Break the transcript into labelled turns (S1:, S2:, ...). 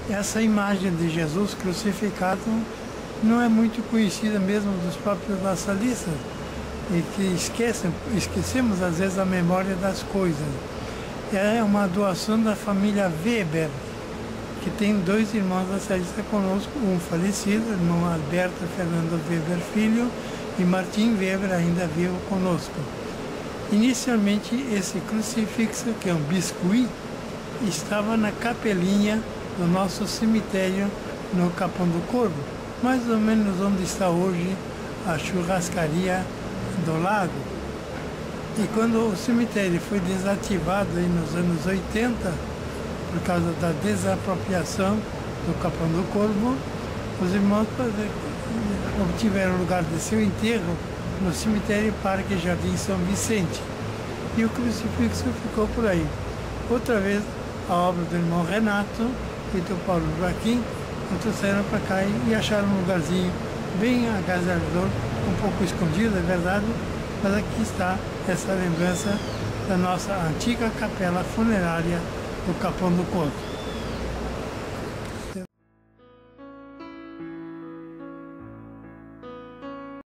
S1: Essa imagem de Jesus crucificado não é muito conhecida mesmo dos próprios laçalistas, e que esquecemos às vezes a memória das coisas. É uma doação da família Weber, que tem dois irmãos laçalistas conosco, um falecido, o irmão Alberto Fernando Weber Filho, e Martim Weber ainda vivo conosco. Inicialmente esse crucifixo, que é um biscuit, estava na capelinha do nosso cemitério no Capão do Corvo, mais ou menos onde está hoje a churrascaria do lago. E quando o cemitério foi desativado aí nos anos 80, por causa da desapropriação do Capão do Corvo, os irmãos obtiveram lugar de seu enterro no cemitério Parque Jardim São Vicente. E o crucifixo ficou por aí. Outra vez, a obra do irmão Renato e do Paulo Joaquim trouxeram para cá e acharam um lugarzinho bem agasalhador, um pouco escondido, é verdade, mas aqui está essa lembrança da nossa antiga capela funerária do Capão do Corvo.